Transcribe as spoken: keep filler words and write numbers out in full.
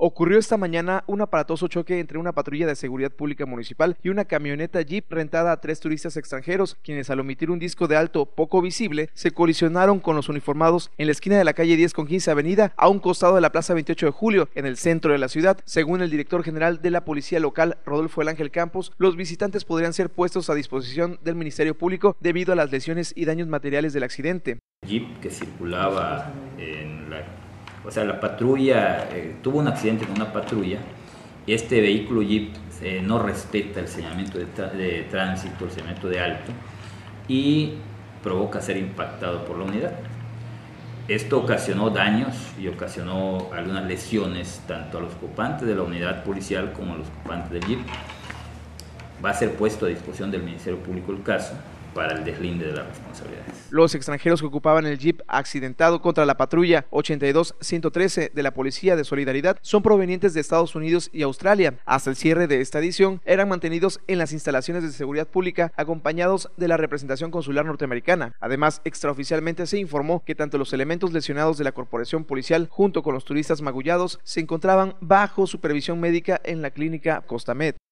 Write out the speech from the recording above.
Ocurrió esta mañana un aparatoso choque entre una patrulla de seguridad pública municipal y una camioneta Jeep rentada a tres turistas extranjeros, quienes al omitir un disco de alto poco visible, se colisionaron con los uniformados en la esquina de la calle diez con quince avenida, a un costado de la plaza veintiocho de julio, en el centro de la ciudad. Según el director general de la policía local, Rodolfo El Ángel Campos, los visitantes podrían ser puestos a disposición del Ministerio Público debido a las lesiones y daños materiales del accidente. Jeep que circulaba en la O sea, la patrulla, eh, tuvo un accidente con una patrulla. Este vehículo Jeep eh, no respeta el señalamiento de, de tránsito, el señalamiento de alto, y provoca ser impactado por la unidad. Esto ocasionó daños y ocasionó algunas lesiones tanto a los ocupantes de la unidad policial como a los ocupantes del Jeep. Va a ser puesto a disposición del Ministerio Público el caso para el deslinde de las responsabilidades. Los extranjeros que ocupaban el Jeep accidentado contra la patrulla ochenta y dos ciento trece de la Policía de Solidaridad son provenientes de Estados Unidos y Australia. Hasta el cierre de esta edición eran mantenidos en las instalaciones de seguridad pública acompañados de la representación consular norteamericana. Además, extraoficialmente se informó que tanto los elementos lesionados de la corporación policial junto con los turistas magullados se encontraban bajo supervisión médica en la clínica Costamed.